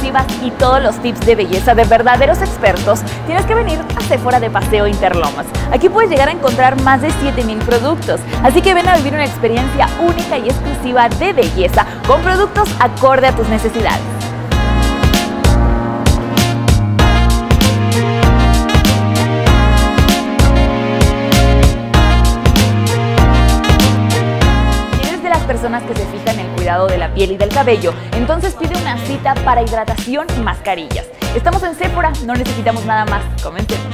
exclusivas y todos los tips de belleza de verdaderos expertos, tienes que venir a Sephora de Paseo Interlomas. Aquí puedes llegar a encontrar más de 7,000 productos, así que ven a vivir una experiencia única y exclusiva de belleza con productos acorde a tus necesidades. Personas que se fijan en el cuidado de la piel y del cabello, entonces pide una cita para hidratación y mascarillas. Estamos en Sephora, no necesitamos nada más. Comencemos.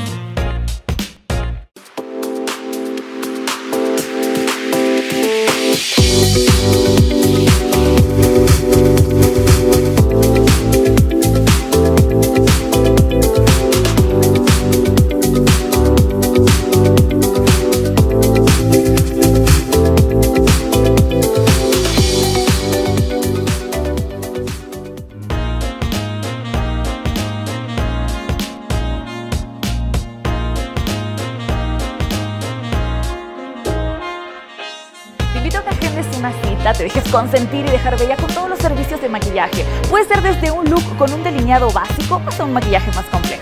Una cita, te dejes consentir y dejar bella con todos los servicios de maquillaje. Puede ser desde un look con un delineado básico hasta un maquillaje más complejo.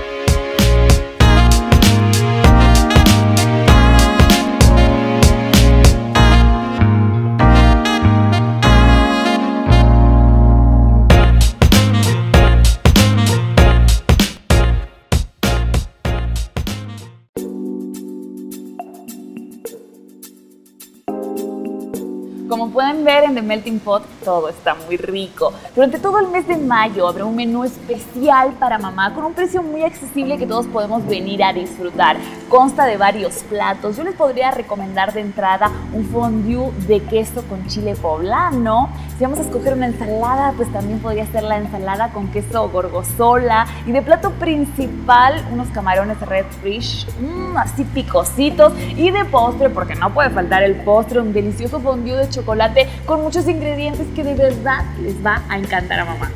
Como pueden ver en The Melting Pot, todo está muy rico. Durante todo el mes de mayo habrá un menú especial para mamá con un precio muy accesible que todos podemos venir a disfrutar. Consta de varios platos. Yo les podría recomendar de entrada un fondue de queso con chile poblano. Si vamos a escoger una ensalada, pues también podría ser la ensalada con queso gorgonzola. Y de plato principal, unos camarones red fish, así picositos. Y de postre, porque no puede faltar el postre, un delicioso fondue de chocolate con muchos ingredientes que de verdad les va a encantar a mamá.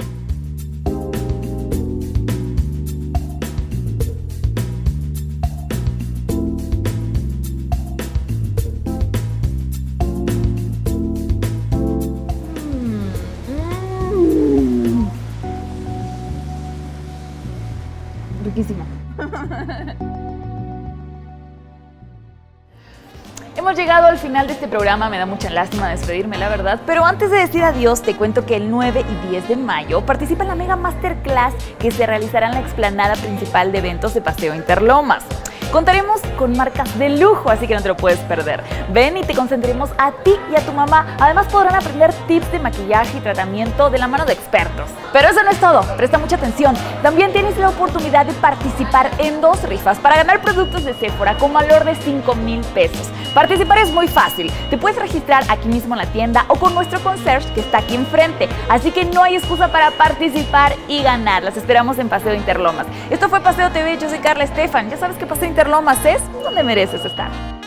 Riquísimo. Hemos llegado al final de este programa, me da mucha lástima despedirme, la verdad, pero antes de decir adiós te cuento que el 9 y 10 de mayo participa en la Mega Masterclass que se realizará en la explanada principal de eventos de Paseo Interlomas. Contaremos con marcas de lujo, así que no te lo puedes perder. Ven y te concentremos a ti y a tu mamá. Además podrán aprender tips de maquillaje y tratamiento de la mano de expertos. Pero eso no es todo, presta mucha atención. También tienes la oportunidad de participar en 2 rifas para ganar productos de Sephora con valor de 5,000 pesos. Participar es muy fácil. Te puedes registrar aquí mismo en la tienda o con nuestro concierge que está aquí enfrente. Así que no hay excusa para participar y ganar. Las esperamos en Paseo Interlomas. Esto fue Paseo TV, yo soy Carla Estefan. Ya sabes que Paseo Interlomas es donde mereces estar.